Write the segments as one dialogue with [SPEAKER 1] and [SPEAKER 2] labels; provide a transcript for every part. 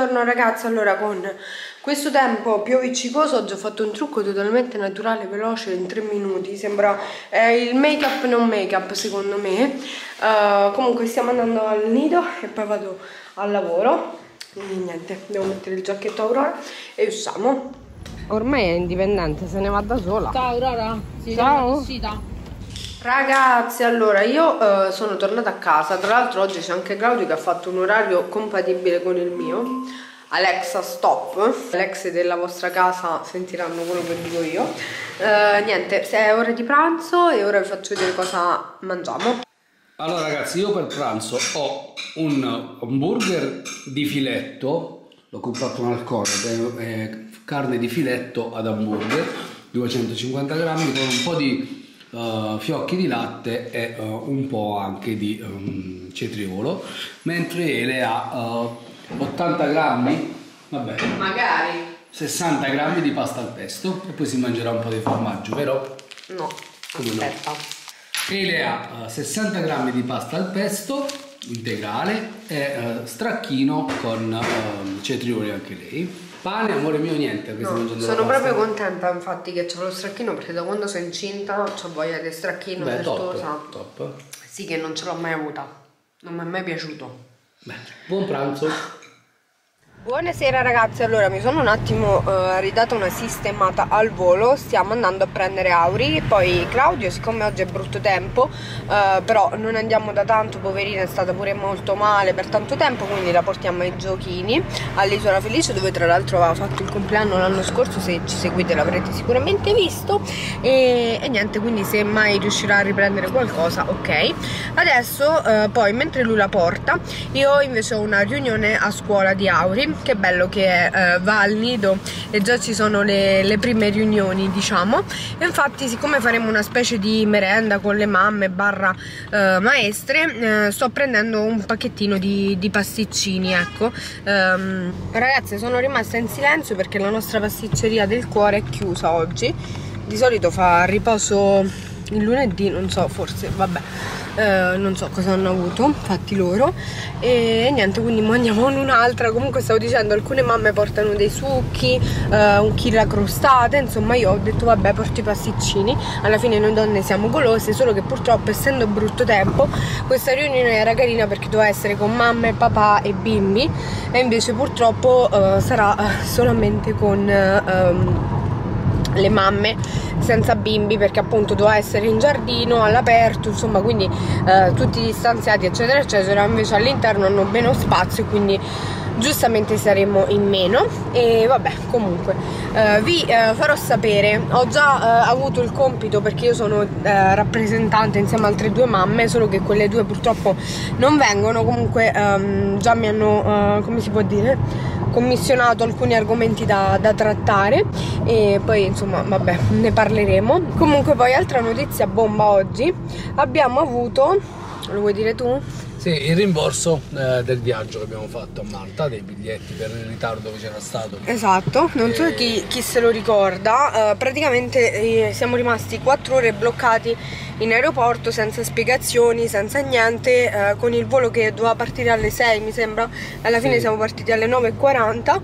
[SPEAKER 1] Buongiorno ragazzi, allora con questo tempo pioviccicoso oggi ho fatto un trucco totalmente naturale, veloce, in 3 minuti, sembra il make up non make up secondo me. Comunque stiamo andando al nido e poi vado al lavoro e niente, devo mettere il giacchetto a Aurora e usciamo. Ormai è indipendente, se ne va da sola.
[SPEAKER 2] Ciao Aurora,
[SPEAKER 1] ciao. Ragazzi, allora io sono tornata a casa, tra l'altro oggi c'è anche Claudio che ha fatto un orario compatibile con il mio. Alexa stop, Alexe della vostra casa sentiranno quello che dico io. Niente, è ora di pranzo e ora vi faccio vedere cosa mangiamo.
[SPEAKER 3] Allora ragazzi, io per pranzo ho un hamburger di filetto, l'ho comprato un Alcor, carne di filetto ad hamburger, 250 grammi con un po' di fiocchi di latte e un po' anche di cetriolo, mentre Ele ha 80 grammi, vabbè, magari 60 grammi di pasta al pesto e poi si mangerà un po' di formaggio, vero?
[SPEAKER 1] No, aspetta.
[SPEAKER 3] No? Ele ha 60 grammi di pasta al pesto integrale e stracchino con cetrioli anche lei. Pane, amore mio, niente.
[SPEAKER 1] No, sono proprio contenta infatti che c'ho lo stracchino, perché da quando sono incinta ho voglia di stracchino.
[SPEAKER 3] Beh, top.
[SPEAKER 1] Sì, che non ce l'ho mai avuta, non mi è mai piaciuto.
[SPEAKER 3] Beh, buon pranzo.
[SPEAKER 1] Buonasera ragazzi, allora mi sono un attimo ridata una sistemata al volo, stiamo andando a prendere Auri, poi Claudio, siccome oggi è brutto tempo, però non andiamo da tanto, poverina è stata pure molto male per tanto tempo, quindi la portiamo ai giochini all'Isola Felice, dove tra l'altro aveva fatto il compleanno l'anno scorso, se ci seguite l'avrete sicuramente visto, e niente, quindi se mai riuscirà a riprendere qualcosa, ok. Adesso poi mentre lui la porta, io invece ho una riunione a scuola di Auri. Che bello che è, va al nido e già ci sono le prime riunioni, diciamo, e infatti siccome faremo una specie di merenda con le mamme barra maestre, sto prendendo un pacchettino di pasticcini, ecco. Ragazze, sono rimasta in silenzio perché la nostra pasticceria del cuore è chiusa oggi, di solito fa riposo il lunedì, non so, forse, vabbè, non so cosa hanno avuto fatti loro, e niente, quindi mandiamo in un'altra. Comunque stavo dicendo, alcune mamme portano dei succhi, un chilo a crostate, insomma io ho detto vabbè, porto i pasticcini, alla fine noi donne siamo golose, solo che purtroppo essendo brutto tempo questa riunione era carina perché doveva essere con mamma, papà e bimbi, e invece purtroppo sarà solamente con le mamme senza bimbi, perché appunto doveva essere in giardino all'aperto, insomma, quindi tutti distanziati eccetera eccetera, invece all'interno hanno meno spazio, quindi giustamente saremo in meno. E vabbè, comunque vi farò sapere. Ho già avuto il compito, perché io sono rappresentante insieme a altre due mamme, solo che quelle due purtroppo non vengono. Comunque già mi hanno come si può dire, commissionato alcuni argomenti da trattare, e poi insomma vabbè, ne parleremo. Comunque poi altra notizia bomba oggi, abbiamo avuto, lo vuoi dire tu?
[SPEAKER 3] Sì, il rimborso del viaggio che abbiamo fatto a Malta, dei biglietti per il ritardo che c'era stato.
[SPEAKER 1] Esatto, non so chi se lo ricorda, praticamente siamo rimasti 4 ore bloccati in aeroporto senza spiegazioni, senza niente, con il volo che doveva partire alle 6 mi sembra, alla fine siamo partiti alle 9:40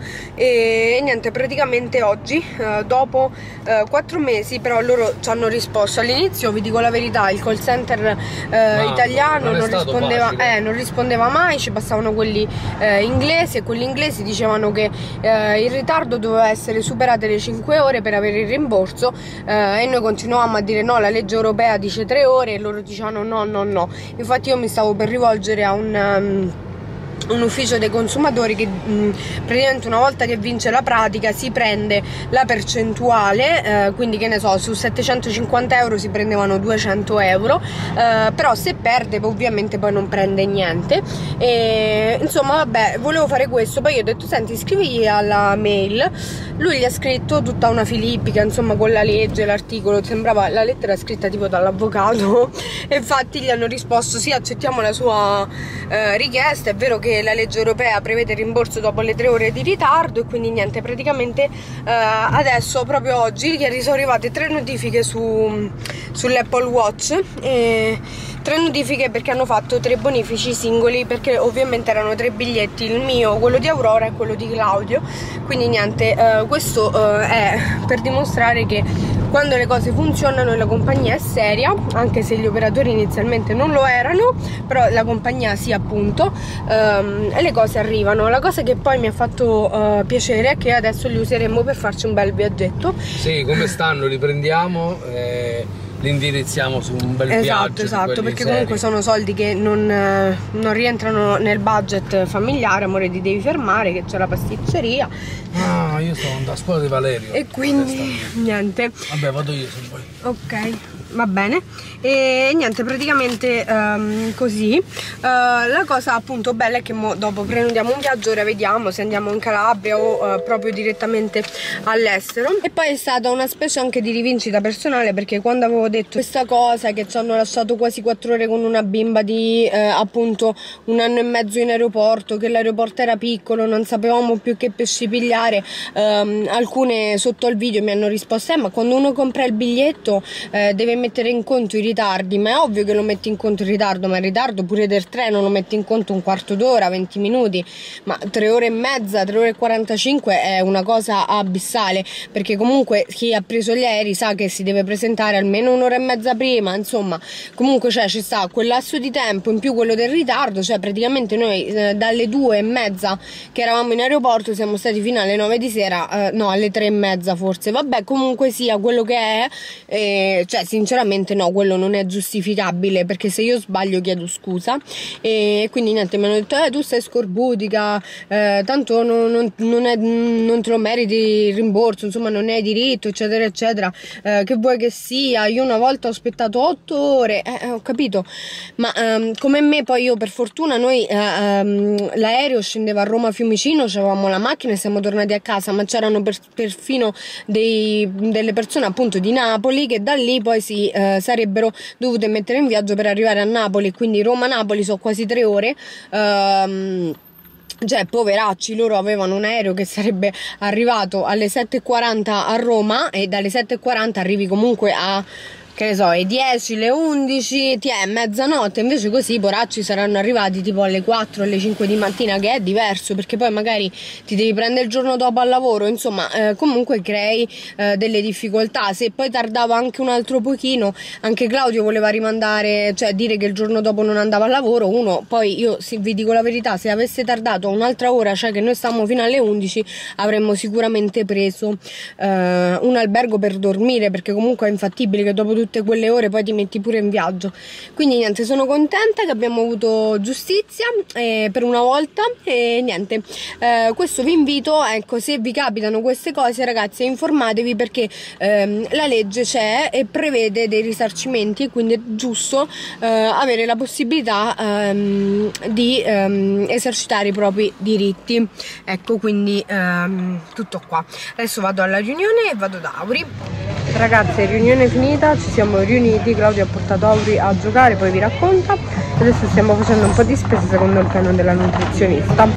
[SPEAKER 1] e niente, praticamente oggi, dopo 4 mesi, però loro ci hanno risposto. All'inizio, vi dico la verità, il call center italiano non rispondeva mai, ci passavano quelli inglesi, e quelli inglesi dicevano che il ritardo doveva essere superato le 5 ore per avere il rimborso, e noi continuavamo a dire no, la legge europea dice 3 ore, e loro dicevano no. Infatti io mi stavo per rivolgere a un ufficio dei consumatori che praticamente una volta che vince la pratica si prende la percentuale, quindi che ne so, su 750 euro si prendevano 200 euro, però se perde ovviamente poi non prende niente, e insomma vabbè, volevo fare questo. Poi io ho detto senti, scrivigli alla mail, lui gli ha scritto tutta una filippica, insomma, con la legge, l'articolo, sembrava la lettera scritta tipo dall'avvocato e infatti gli hanno risposto sì, accettiamo la sua richiesta, è vero che che la legge europea prevede il rimborso dopo le 3 ore di ritardo, e quindi niente, praticamente adesso, proprio oggi, ieri sono arrivate 3 notifiche sull'Apple Watch, 3 notifiche perché hanno fatto 3 bonifici singoli, perché ovviamente erano 3 biglietti, il mio, quello di Aurora e quello di Claudio. Quindi niente, questo è per dimostrare che quando le cose funzionano e la compagnia è seria, anche se gli operatori inizialmente non lo erano, però la compagnia sì, appunto, e le cose arrivano. La cosa che poi mi ha fatto piacere è che adesso li useremo per farci un bel viaggetto.
[SPEAKER 3] Sì, come stanno, li prendiamo, li indirizziamo su un bel viaggio.
[SPEAKER 1] Esatto, perché comunque sono soldi che non rientrano nel budget familiare. Amore, ti devi fermare che c'è la pasticceria.
[SPEAKER 3] Ah, io sono a scuola di Valerio.
[SPEAKER 1] E quindi niente.
[SPEAKER 3] Vabbè, vado io se vuoi.
[SPEAKER 1] Ok, va bene. E niente, praticamente così. La cosa appunto bella è che dopo prenotiamo un viaggio, ora vediamo se andiamo in Calabria o proprio direttamente all'estero. E poi è stata una specie anche di rivincita personale, perché quando avevo detto questa cosa, che ci hanno lasciato quasi 4 ore con una bimba di appunto 1 anno e mezzo in aeroporto, che l'aeroporto era piccolo, non sapevamo più che pesci pigliare, alcune sotto al video mi hanno risposto ma quando uno compra il biglietto deve mettere in conto i ritardi. Ma è ovvio che lo metti in conto il ritardo, ma il ritardo pure del treno lo metti in conto un quarto d'ora, 20 minuti, ma 3 ore e mezza, 3 ore e 45 è una cosa abissale, perché comunque chi ha preso gli aerei sa che si deve presentare almeno 1 ora e mezza prima, insomma, comunque ci sta quel lasso di tempo in più quello del ritardo. Cioè praticamente noi dalle 2 e mezza che eravamo in aeroporto siamo stati fino alle 9 di sera, no, alle 3 e mezza forse, vabbè, comunque sia quello che è, cioè sinceramente no, quello non è giustificabile, perché se io sbaglio chiedo scusa. E quindi niente, mi hanno detto tu sei scorbutica, tanto non te lo meriti il rimborso, insomma non ne hai diritto, eccetera eccetera, che vuoi che sia. Io una volta ho aspettato 8 ore, ho capito, ma come me poi io per fortuna noi l'aereo scendeva a Roma Fiumicino, avevamo la macchina e siamo tornati a casa, ma c'erano perfino delle persone appunto di Napoli che da lì poi si sarebbero dovute mettere in viaggio per arrivare a Napoli, quindi Roma-Napoli sono quasi 3 ore. Cioè poveracci, loro avevano un aereo che sarebbe arrivato alle 7:40 a Roma, e dalle 7:40 arrivi comunque a, che ne so, le 10, le 11, ti è mezzanotte. Invece così poracci saranno arrivati tipo alle 4, alle 5 di mattina, che è diverso, perché poi magari ti devi prendere il giorno dopo al lavoro, insomma, comunque crei delle difficoltà. Se poi tardava anche un altro pochino, anche Claudio voleva rimandare, cioè dire che il giorno dopo non andava al lavoro. Poi io vi dico la verità, se avesse tardato un'altra ora, cioè che noi stavamo fino alle 11, avremmo sicuramente preso un albergo per dormire, perché comunque è infattibile che dopo tutte quelle ore poi ti metti pure in viaggio. Quindi niente, sono contenta che abbiamo avuto giustizia per una volta. E niente, questo vi invito, ecco, se vi capitano queste cose ragazzi, informatevi, perché la legge c'è e prevede dei risarcimenti, e quindi è giusto avere la possibilità di esercitare i propri diritti. Ecco, quindi tutto qua. Adesso vado alla riunione e vado da Auri. Ragazzi, riunione finita, ci siamo riuniti, Claudio ha portato Auri a giocare, poi vi racconta. Adesso stiamo facendo un po' di spesa secondo il piano della nutrizionista.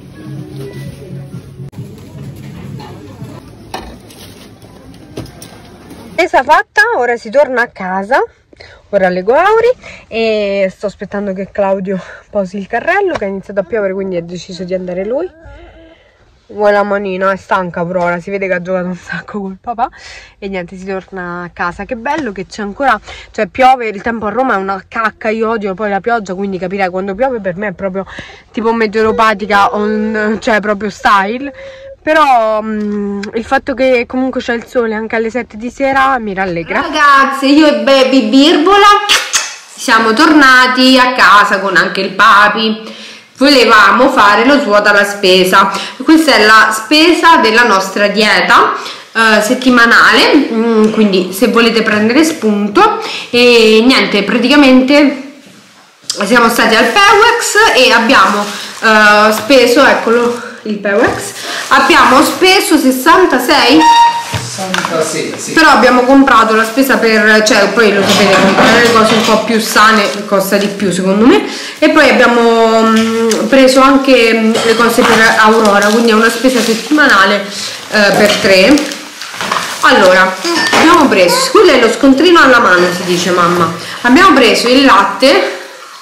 [SPEAKER 1] Spesa fatta, ora si torna a casa. Ora leggo Auri e sto aspettando che Claudio posi il carrello, che ha iniziato a piovere, quindi ha deciso di andare lui. Vuole la manina, è stanca per ora, si vede che ha giocato un sacco col papà. E niente, si torna a casa. Che bello che c'è ancora, cioè piove, il tempo a Roma è una cacca, io odio poi la pioggia, quindi capirai, quando piove per me è proprio tipo meteoropatica, cioè proprio style. Però il fatto che comunque c'è il sole anche alle 7 di sera mi rallegra. Ragazze, io e Baby Birbola siamo tornati a casa con anche il papi. Volevamo fare lo svuota alla spesa. Questa è la spesa della nostra dieta settimanale, quindi se volete prendere spunto. E niente, praticamente siamo stati al Pewex e abbiamo speso, eccolo il Pewex, abbiamo speso 66
[SPEAKER 3] 66, sì.
[SPEAKER 1] Però abbiamo comprato la spesa per, cioè poi lo sapete, comprare le cose un po' più sane costa di più secondo me, e poi abbiamo preso anche le cose per Aurora, quindi è una spesa settimanale per 3. Allora, abbiamo preso, quello è lo scontrino alla mano si dice mamma, abbiamo preso il latte,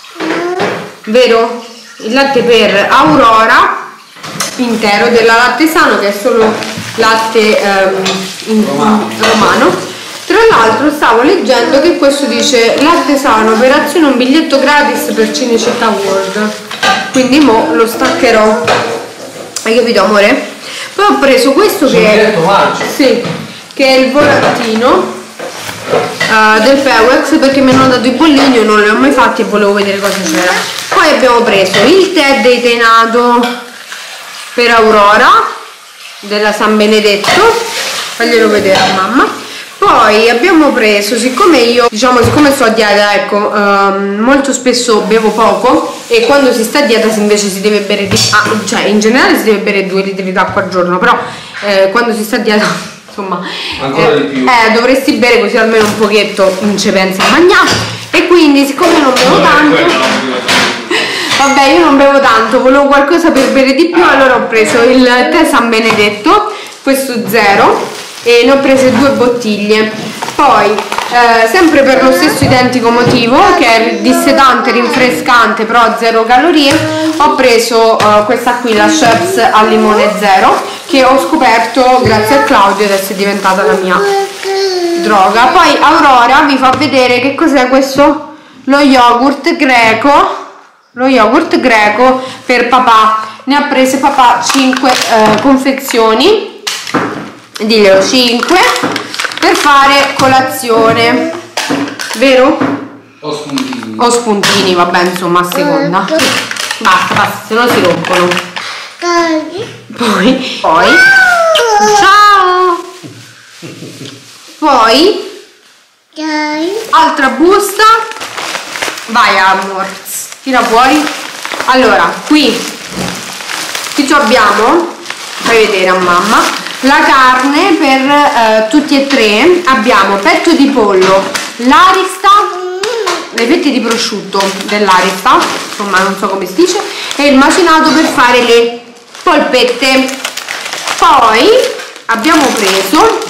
[SPEAKER 1] vero? Il latte per Aurora intero della Latte Sano, che è solo latte romano. Tra l'altro stavo leggendo che questo dice Latte Sano, operazione un biglietto gratis per Cinecittà World, quindi mo lo staccherò, hai capito amore? Poi ho preso questo che è il volantino del Pewex, perché mi hanno dato i bollini, io non li ho mai fatti e volevo vedere cosa c'era. Poi abbiamo preso il tè deitenato per Aurora della San Benedetto, faglielo vedere a mamma. Poi abbiamo preso, siccome sto a dieta, ecco, molto spesso bevo poco, e quando si sta a dieta invece si deve bere cioè in generale si deve bere 2 litri d'acqua al giorno, però quando si sta a dieta insomma
[SPEAKER 3] ancora di più.
[SPEAKER 1] Dovresti bere, così almeno un pochetto non ci pensi a mangiare. E quindi siccome non bevo tanto, vabbè, io non bevo tanto, volevo qualcosa per bere di più, allora ho preso il tè San Benedetto, questo 0, e ne ho prese 2 bottiglie. Poi sempre per lo stesso identico motivo, che è dissetante, rinfrescante, però a 0 calorie, ho preso questa qui, la Schweppes al limone 0, che ho scoperto grazie a Claudio, adesso è diventata la mia droga. Poi Aurora vi fa vedere che cos'è questo, lo yogurt greco per papà. Ne ha prese papà 5 confezioni, diglielo 5, per fare colazione, vero? O spuntini, vabbè, insomma, a seconda. Basta, se no si rompono. Poi ciao. Poi altra busta, vai amor, tira fuori. Allora, qui ci abbiamo, fai vedere a mamma, la carne per tutti e 3. Abbiamo petto di pollo, l'arista, le fette di prosciutto dell'arista, insomma non so come si dice, e il macinato per fare le polpette. Poi abbiamo preso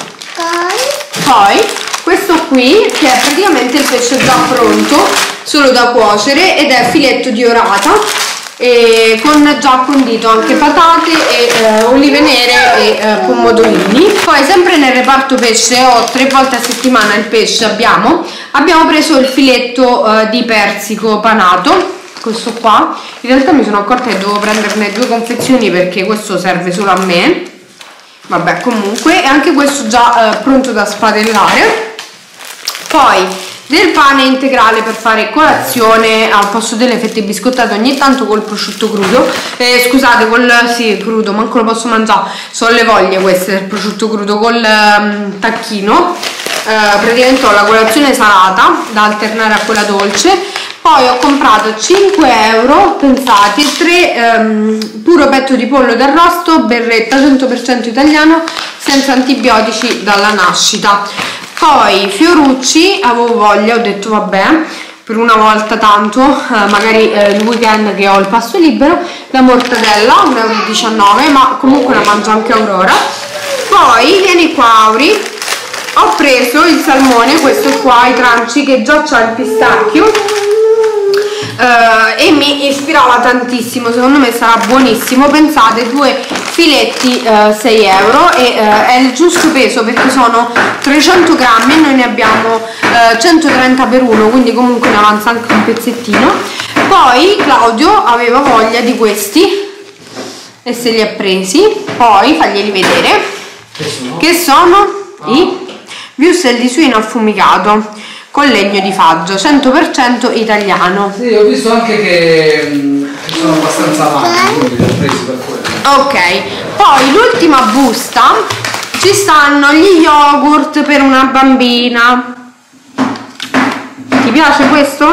[SPEAKER 1] questo qui, che è praticamente il pesce già pronto, solo da cuocere, ed è filetto di orata, e con già condito anche patate e olive nere e pomodorini. Poi sempre nel reparto pesce, 3 volte a settimana il pesce abbiamo preso il filetto di persico panato, questo qua. In realtà mi sono accorta che devo prenderne 2 confezioni perché questo serve solo a me, vabbè, comunque, e anche questo già pronto da spadellare. Poi del pane integrale per fare colazione al posto delle fette biscottate, ogni tanto col prosciutto crudo, scusate, crudo, manco lo posso mangiare, sono le voglie queste del prosciutto crudo, col tacchino. Praticamente ho la colazione salata da alternare a quella dolce. Poi ho comprato 5 euro, pensate, 3 puro petto di pollo d'arrosto, berretta 100% italiano, senza antibiotici dalla nascita. Poi fiorucci, avevo voglia, ho detto vabbè, per una volta tanto, magari il weekend che ho il pasto libero, la mortadella, 1,19 euro, ma comunque la mangio anche Aurora. Poi vieni qua Auri, ho preso il salmone, questo qua, i tranci, che già c'ha il pistacchio, e mi ispirava tantissimo, secondo me sarà buonissimo. Pensate, 2 filetti 6 euro, e è il giusto peso perché sono 300 grammi e noi ne abbiamo 130 per uno, quindi comunque ne avanza anche un pezzettino. Poi Claudio aveva voglia di questi e se li ha presi. Poi faglieli vedere, che sono i wurstel di suino affumicato con legno di faggio, 100% italiano.
[SPEAKER 3] Sì, ho visto anche che sono abbastanza amati, quindi li ho presi per quello.
[SPEAKER 1] Ok, poi l'ultima busta, ci stanno gli yogurt per una bambina. Ti piace questo?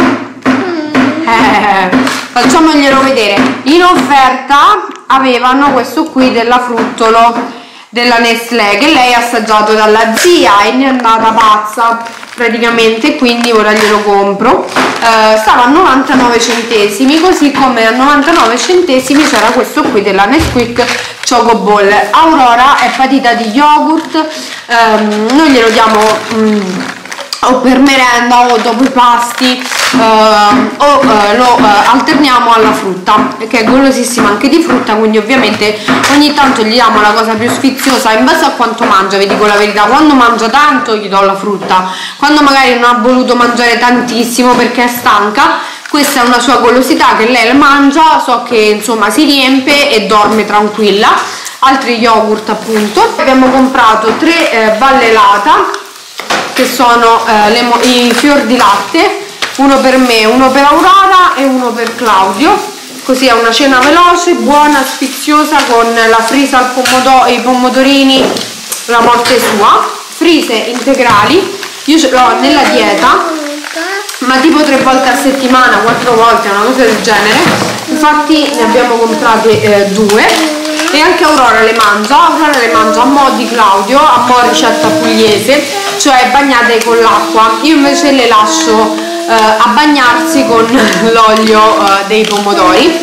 [SPEAKER 1] Facciamoglielo vedere. In offerta avevano questo qui della Fruttolo della Nestlé che lei ha assaggiato dalla zia e ne è andata pazza praticamente, quindi ora glielo compro. Stava a 99 centesimi, così come a 99 centesimi c'era questo qui della Nesquik Choco Ball. Aurora è patita di yogurt, noi glielo diamo o per merenda o dopo i pasti, o lo alterniamo alla frutta, che è golosissima anche di frutta, quindi ovviamente ogni tanto gli diamo la cosa più sfiziosa in base a quanto mangia. Vi dico la verità, quando mangia tanto gli do la frutta, quando magari non ha voluto mangiare tantissimo perché è stanca, questa è una sua golosità che lei mangia, so che insomma si riempie e dorme tranquilla. Altri yogurt appunto. Abbiamo comprato 3 Vallelata, che sono i fior di latte, uno per me, uno per Aurora e uno per Claudio, così è una cena veloce, buona, sfiziosa, con la frisa al pomodoro, i pomodorini, la morte sua. Frise integrali, io ce l'ho nella dieta, ma tipo 3 volte a settimana, 4 volte, una cosa del genere, infatti ne abbiamo comprate 2. E anche Aurora le mangia a mo' di Claudio, a mo' ricetta pugliese, cioè bagnate con l'acqua. Io invece le lascio a bagnarsi con l'olio dei pomodori.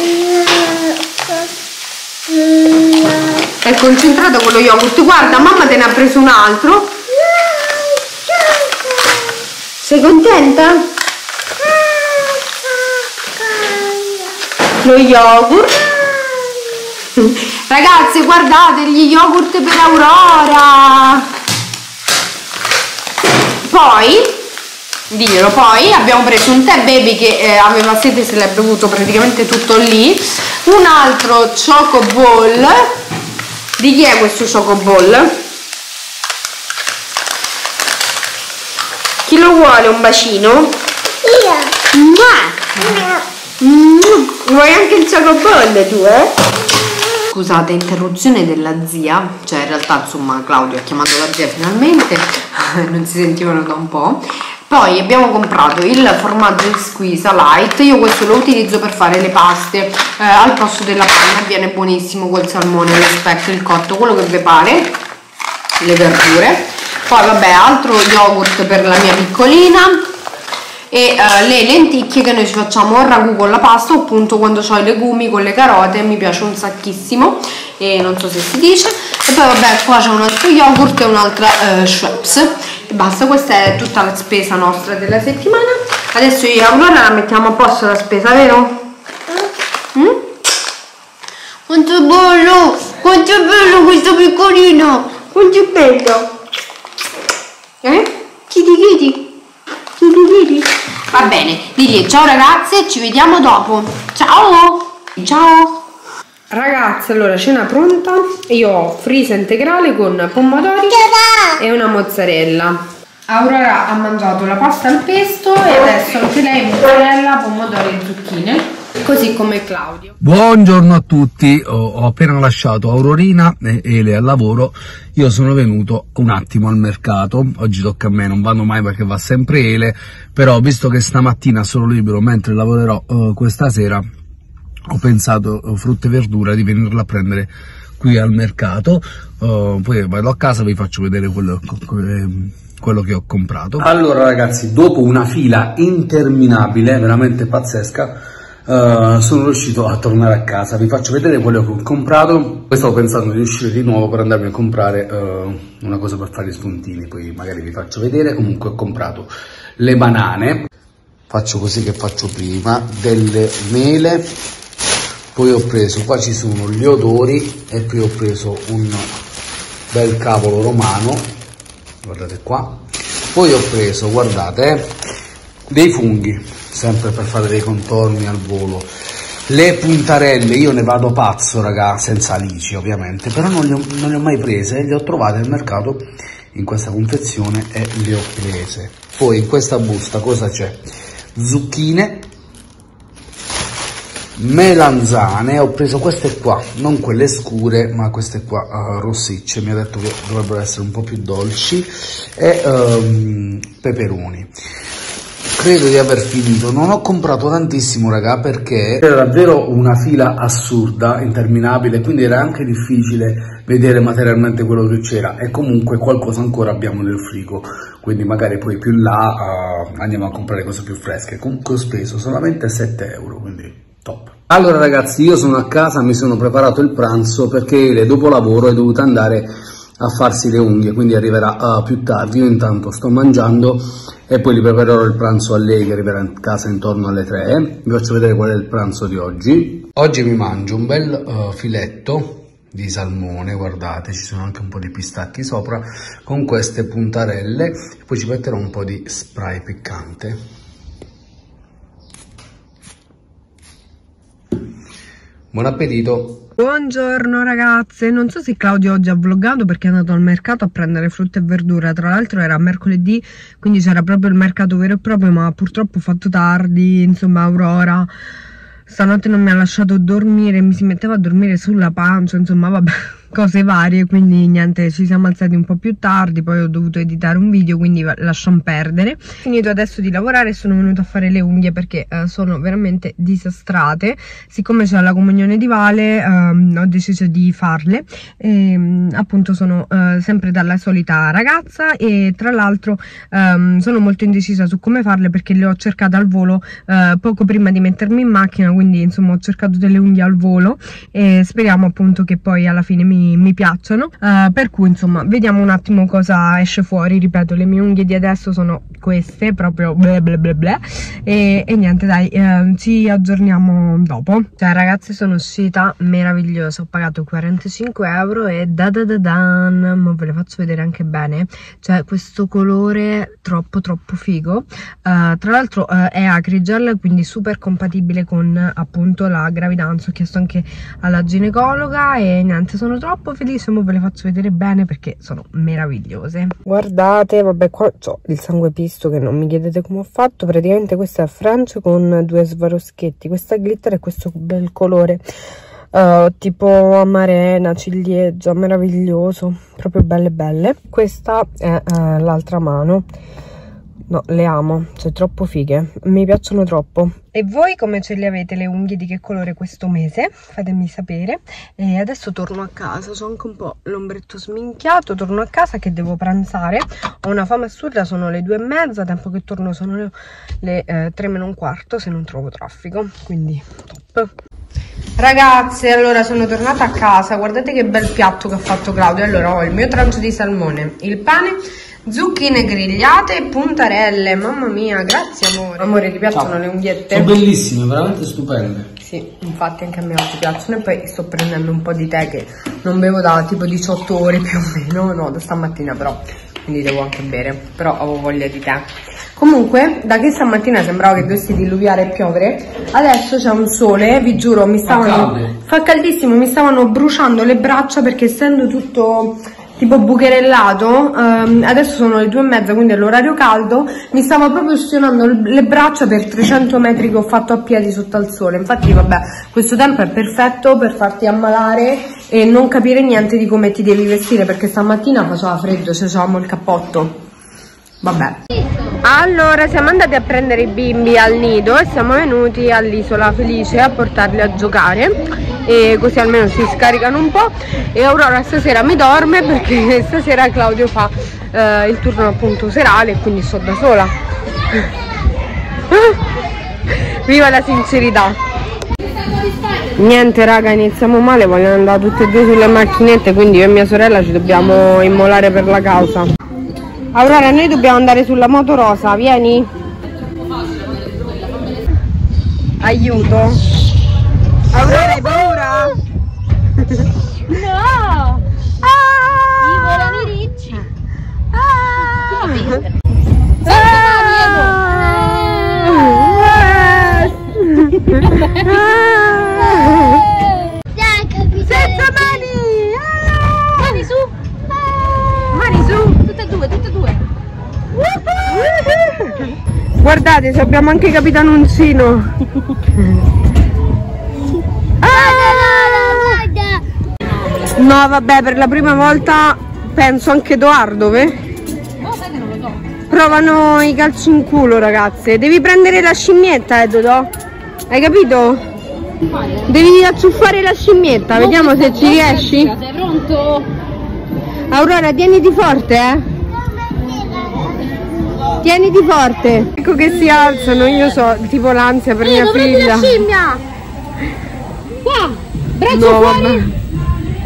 [SPEAKER 1] È concentrato con lo yogurt. Guarda, mamma te ne ha preso un altro. Sei contenta? Lo yogurt. Ragazzi, guardate gli yogurt per Aurora. Poi, diglielo, poi abbiamo preso un tè baby che aveva sete, se l'è bevuto praticamente tutto lì. Un altro Choco Ball. Di chi è questo Choco Ball? Chi lo vuole un bacino? Io. Vuoi anche il Choco Ball tu, Scusate, interruzione della zia, cioè in realtà insomma Claudio ha chiamato la zia finalmente, non si sentivano da un po'. Poi abbiamo comprato il formaggio Squeeza Light, io questo lo utilizzo per fare le paste al posto della panna, viene buonissimo col salmone, lo speck, il cotto, quello che vi pare, le verdure. Poi vabbè, altro yogurt per la mia piccolina. E le lenticchie che noi ci facciamo o ragù con la pasta, o appunto quando ho i legumi con le carote, mi piace un sacchissimo e non so se si dice. E poi vabbè, qua c'è un altro yogurt e un'altra Schweppes e basta. Questa è tutta la spesa nostra della settimana. Adesso io e Aurora la mettiamo a posto la spesa, vero? Quanto è bello, quanto è bello questo piccolino, quanto è bello, Chidi. Va bene, digli ciao ragazze, ci vediamo dopo. Ciao ragazze, allora cena pronta. Io ho frisa integrale con pomodori e una mozzarella. Aurora ha mangiato la pasta al pesto e adesso anche lei mozzarella, pomodori e zucchine, così come Claudio.
[SPEAKER 3] Buongiorno a tutti, ho appena lasciato Aurorina e Ele al lavoro. Io sono venuto un attimo al mercato, oggi tocca a me, non vado mai perché va sempre Ele, però visto che stamattina sono libero mentre lavorerò questa sera, ho pensato frutta e verdura di venirla a prendere qui al mercato. Poi vado a casa e vi faccio vedere quello che ho comprato. Allora ragazzi, dopo una fila interminabile, veramente pazzesca, sono riuscito a tornare a casa. Vi faccio vedere quello che ho comprato. Poi stavo pensando di uscire di nuovo per andarmi a comprare una cosa per fare gli spuntini, poi magari vi faccio vedere. Comunque ho comprato le banane, faccio così che faccio prima, delle mele, poi ho preso, qua ci sono gli odori, e poi ho preso un bel cavolo romano, guardate qua. Poi ho preso, guardate, dei funghi, sempre per fare dei contorni al volo. Le puntarelle, io ne vado pazzo raga, senza alici ovviamente, però non le ho mai prese, le ho trovate al mercato in questa confezione e le ho prese. Poi in questa busta cosa c'è? Zucchine, melanzane, ho preso queste qua, non quelle scure ma queste qua rossicce, mi ha detto che dovrebbero essere un po' più dolci, e peperoni. credo di aver finito. Non ho comprato tantissimo, raga, perché era davvero una fila assurda, interminabile, quindi era anche difficile vedere materialmente quello che c'era, e comunque qualcosa ancora abbiamo nel frigo, quindi magari poi più là andiamo a comprare cose più fresche. Comunque ho speso solamente 7 euro, quindi top. Allora ragazzi, io sono a casa, mi sono preparato il pranzo perché dopo lavoro è dovuta andare a farsi le unghie, quindi arriverà più tardi. Io intanto sto mangiando e poi gli preparerò il pranzo a lei, che arriverà a casa intorno alle 3. Vi faccio vedere qual è il pranzo di oggi. Oggi mi mangio un bel filetto di salmone, guardate, ci sono anche un po' di pistacchi sopra, con queste puntarelle, e poi ci metterò un po' di spray piccante. Buon appetito!
[SPEAKER 1] Buongiorno ragazze, non so se Claudio oggi ha vloggato perché è andato al mercato a prendere frutta e verdura, tra l'altro era mercoledì, quindi c'era proprio il mercato vero e proprio, ma purtroppo ho fatto tardi, insomma Aurora stanotte non mi ha lasciato dormire, mi si metteva a dormire sulla pancia, insomma vabbè, cose varie, quindi niente, ci siamo alzati un po' più tardi, poi ho dovuto editare un video, quindi lasciamo perdere. Ho finito adesso di lavorare e sono venuta a fare le unghie perché sono veramente disastrate. Siccome c'è la comunione di Vale ho deciso di farle, appunto sono sempre dalla solita ragazza, e tra l'altro sono molto indecisa su come farle perché le ho cercate al volo poco prima di mettermi in macchina, quindi insomma ho cercato delle unghie al volo e speriamo appunto che poi alla fine mi piacciono, per cui insomma vediamo un attimo cosa esce fuori. Ripeto, le mie unghie di adesso sono queste, proprio bla bla bla bla, e niente dai, ci aggiorniamo dopo. Cioè ragazzi, sono uscita meravigliosa, ho pagato 45 euro e ma ve le faccio vedere anche bene, cioè questo colore troppo figo, tra l'altro è acrigel, quindi super compatibile con appunto la gravidanza. Ho chiesto anche alla ginecologa e niente, sono troppo felice, ma ve le faccio vedere bene perché sono meravigliose. Guardate, vabbè, qua ho il sangue pisto che non mi chiedete come ho fatto. Praticamente questo è French con 2 svaroschetti, questa glitter e questo bel colore tipo amarena, ciliegia, meraviglioso, proprio belle. Questa è l'altra mano. No, le amo, cioè troppo fighe, mi piacciono troppo. E voi come ce le avete le unghie, di che colore questo mese? Fatemi sapere. E adesso torno a casa, ho anche un po' l'ombretto sminchiato, torno a casa che devo pranzare, ho una fame assurda, sono le 2:30, tempo che torno sono le 3 meno un quarto se non trovo traffico, quindi top. Ragazze, allora sono tornata a casa, guardate che bel piatto che ha fatto Claudio. Allora ho il mio trancio di salmone, il pane, zucchine grigliate e puntarelle. Mamma mia, grazie amore. Amore, ti piacciono? Ciao. Le unghiette?
[SPEAKER 3] Sono bellissime, veramente stupende.
[SPEAKER 1] Sì, infatti anche a me oggi piacciono. E poi sto prendendo un po' di tè che non bevo da tipo 18 ore più o meno, no, da stamattina però, quindi devo anche bere, però avevo voglia di tè. Comunque, da che stamattina sembrava che dovesse diluviare e piovere, adesso c'è un sole, vi giuro, fa caldissimo, mi stavano bruciando le braccia perché essendo tutto tipo bucherellato, adesso sono le 2:30, quindi è l'orario caldo, mi stava proprio ustionando le braccia per 300 metri che ho fatto a piedi sotto al sole. Infatti vabbè, questo tempo è perfetto per farti ammalare e non capire niente di come ti devi vestire, perché stamattina faceva freddo, cioè avevamo il cappotto. Vabbè. Allora siamo andati a prendere i bimbi al nido e siamo venuti all'Isola Felice a portarli a giocare, e così almeno si scaricano un po'. E Aurora stasera mi dorme perché stasera Claudio fa il turno appunto serale, quindi sto da sola. Viva la sincerità. Niente raga, iniziamo male, vogliono andare tutte e due sulle macchinette, quindi io e mia sorella ci dobbiamo immolare per la causa. Aurora, noi dobbiamo andare sulla moto rosa, vieni? Aiuto. Aurora, hai paura?
[SPEAKER 2] No! I volano ricci! Dai, capito!
[SPEAKER 1] Senza mani!
[SPEAKER 2] Mani su!
[SPEAKER 1] Mani su!
[SPEAKER 2] Tutte e due, tutte e due!
[SPEAKER 1] Guardate, abbiamo anche Capitano Uncino! No vabbè, per la prima volta penso anche Edoardo,
[SPEAKER 2] No, sai che non lo so.
[SPEAKER 1] provano i calci in culo, ragazze. Devi prendere la scimmietta, Dodò. Hai capito? Devi acciuffare la scimmietta, vediamo se ci riesci.
[SPEAKER 2] Sei pronto?
[SPEAKER 1] Aurora, tieniti forte, Tieniti forte. Ecco che si alzano, io so, tipo l'ansia per mia figlia.
[SPEAKER 2] La scimmia! Qua! Braccio
[SPEAKER 1] No,
[SPEAKER 2] fuori!
[SPEAKER 1] vabbè.
[SPEAKER 2] Con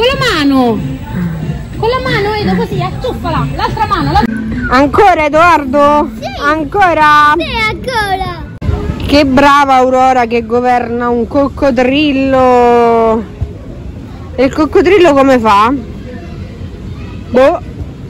[SPEAKER 2] la mano, Edo, così, acciuffala! L'altra mano!
[SPEAKER 1] Ancora, Edoardo? Sì. Ancora?
[SPEAKER 2] Sì, ancora!
[SPEAKER 1] Che brava Aurora che governa un coccodrillo. E il coccodrillo come fa? Boh.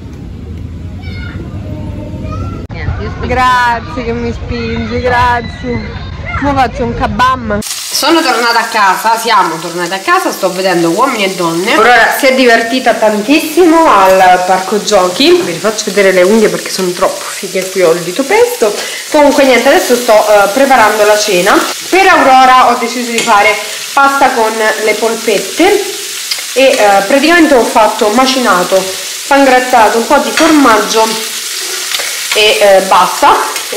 [SPEAKER 1] Grazie che mi spingi, grazie. Ora faccio un kabam. Sono tornata a casa, siamo tornate a casa, sto vedendo Uomini e Donne. Aurora si è divertita tantissimo al parco giochi. Vi faccio vedere le unghie perché sono troppo fighe, qui ho il dito pesto. Comunque niente, adesso sto preparando la cena. Per Aurora ho deciso di fare pasta con le polpette e praticamente ho fatto macinato, pangrattato, un po' di formaggio e basta.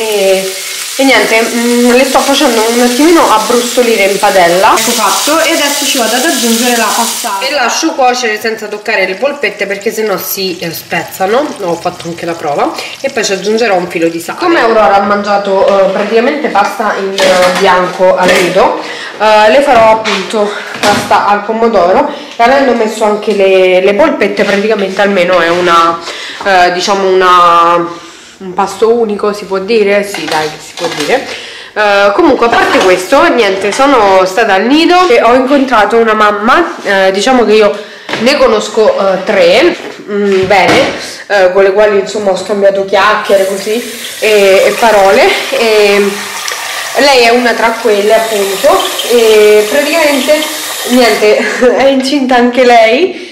[SPEAKER 1] E niente, le sto facendo un attimino abbrustolire in padella. Ecco fatto, e adesso ci vado ad aggiungere la passata e lascio cuocere senza toccare le polpette perché sennò si spezzano. Ho fatto anche la prova. E poi ci aggiungerò un filo di sale. Come Aurora ha mangiato praticamente pasta in bianco al nido, le farò appunto pasta al pomodoro, e avendo messo anche le polpette praticamente almeno è una diciamo un pasto unico, si può dire? Sì, dai, si può dire. Comunque, a parte questo, niente, sono stata al nido e ho incontrato una mamma, diciamo che io ne conosco 3 bene, con le quali insomma ho scambiato chiacchiere così e parole, e lei è una tra quelle appunto, e praticamente niente, è incinta anche lei.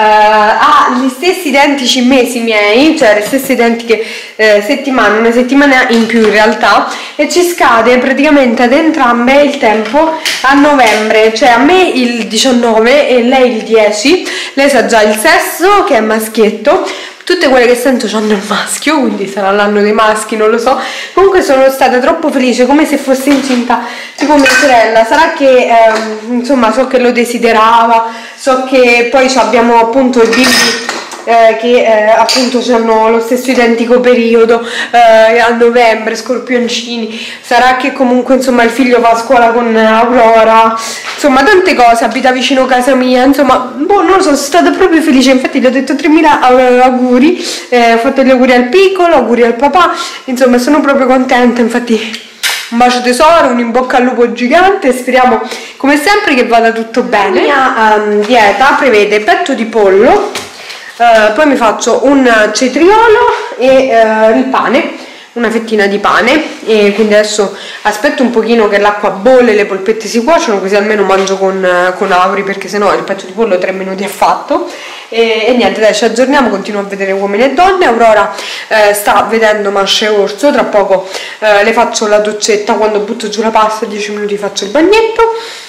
[SPEAKER 1] Ha gli stessi identici mesi miei, cioè le stesse identiche settimane, una settimana in più in realtà, e ci scade praticamente ad entrambe il tempo a novembre, cioè a me il 19 e lei il 10. Lei sa già il sesso, che è maschietto. Tutte quelle che sento hanno il maschio, quindi sarà l'anno dei maschi, non lo so. Comunque sono stata troppo felice, come se fosse incinta tipo mia sorella. Sarà che insomma so che lo desiderava, so che poi abbiamo appunto i bimbi che appunto hanno lo stesso identico periodo, a novembre, scorpioncini. Sarà che comunque insomma il figlio va a scuola con Aurora, insomma tante cose, abita vicino a casa mia, insomma boh, non lo so, sono stata proprio felice. Infatti gli ho detto 3000 auguri, ho fatto gli auguri al piccolo, auguri al papà, insomma sono proprio contenta. Infatti un bacio tesoro, un in bocca al lupo gigante, speriamo come sempre che vada tutto bene. La mia dieta prevede petto di pollo, poi mi faccio un cetriolo e il pane, una fettina di pane, e quindi adesso aspetto un pochino che l'acqua bolle, le polpette si cuociono, così almeno mangio con Auri, perché sennò il petto di pollo 3 minuti è fatto. E niente, dai, ci aggiorniamo, continuo a vedere Uomini e Donne. Aurora sta vedendo Masha e Orso, tra poco le faccio la doccetta, quando butto giù la pasta 10 minuti faccio il bagnetto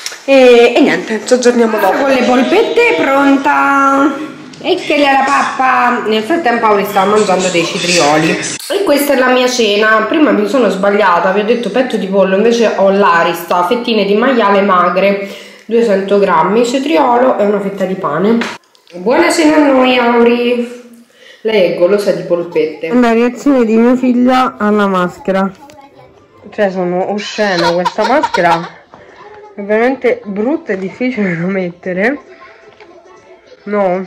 [SPEAKER 1] e niente, ci aggiorniamo dopo. Con le polpette pronta. E che la pappa. Nel frattempo Auri stava mangiando dei citrioli. E questa è la mia cena. Prima mi sono sbagliata, vi ho detto petto di pollo, invece ho l'arista, fettine di maiale magre, 200 grammi, cetriolo e una fetta di pane. Buona cena a noi, Auri. Lei è golosa di polpette. La reazione di mia figlia alla maschera. Cioè sono oscena, questa maschera è veramente brutta e difficile da mettere. No.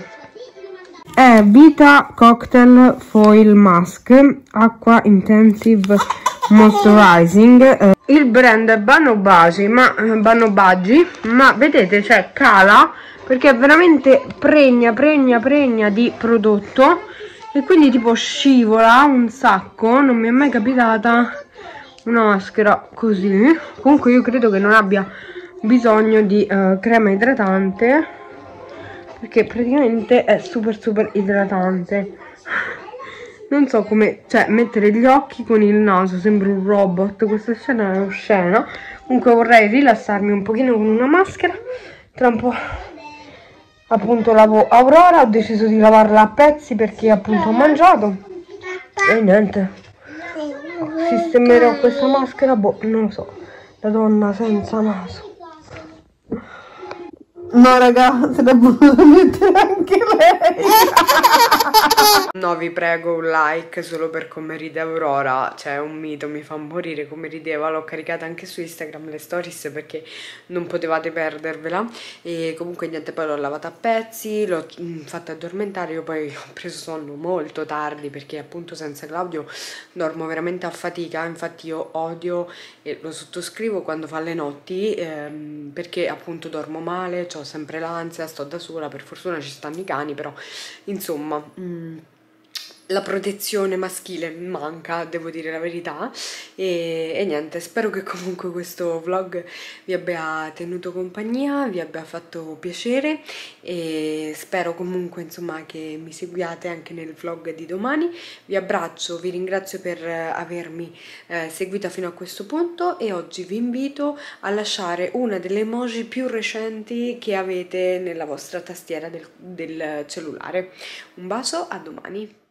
[SPEAKER 1] È Vita Cocktail Foil Mask Acqua Intensive Moisturizing. Il brand è Banno Bagi, ma vedete, cioè cala, perché è veramente pregna di prodotto, e quindi tipo scivola un sacco. Non mi è mai capitata una maschera così. Comunque io credo che non abbia bisogno di crema idratante, perché praticamente è super idratante. Non so come, cioè mettere gli occhi con il naso, sembra un robot, questa scena è oscena. Comunque vorrei rilassarmi un pochino con una maschera. Tra un po' appunto lavo Aurora, ho deciso di lavarla a pezzi perché appunto ho mangiato. E niente, sistemerò questa maschera, boh, non lo so, la donna senza naso. No raga, se l'è voluta mettere anche lei. No, vi prego un like solo per come ride Aurora, cioè è un mito, mi fa morire come rideva. L'ho caricata anche su Instagram le stories perché non potevate perdervela. E comunque niente, poi l'ho lavata a pezzi, l'ho fatta addormentare. Io poi ho preso sonno molto tardi perché appunto senza Claudio dormo veramente a fatica. Infatti io odio e lo sottoscrivo quando fa le notti, perché appunto dormo male, ho sempre l'ansia, sto da sola, per fortuna ci stanno i cani, però insomma la protezione maschile manca, devo dire la verità. E niente, spero che comunque questo vlog vi abbia tenuto compagnia, vi abbia fatto piacere, e spero comunque insomma che mi seguiate anche nel vlog di domani. Vi abbraccio, vi ringrazio per avermi seguita fino a questo punto, e oggi vi invito a lasciare una delle emoji più recenti che avete nella vostra tastiera del cellulare. Un bacio, a domani!